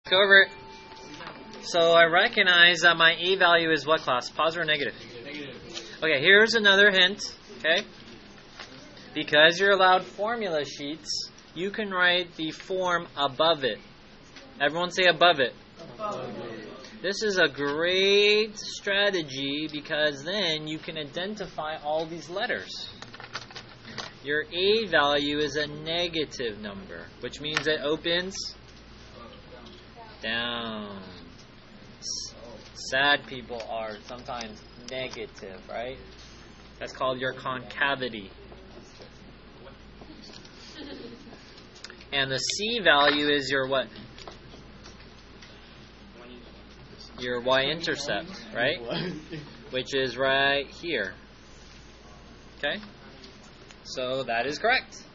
Go over it. So I recognize that my A value is what class? Positive or negative? Negative. Okay, here's another hint. Okay? Because you're allowed formula sheets, you can write the form above it. Everyone say above it. Above it. This is a great strategy because then you can identify all these letters. Your A value is a negative number, which means it opens down. Sad people are sometimes negative, right? That's called your concavity. And the C value is your what? Your y-intercept, right? Which is right here. Okay? So that is correct.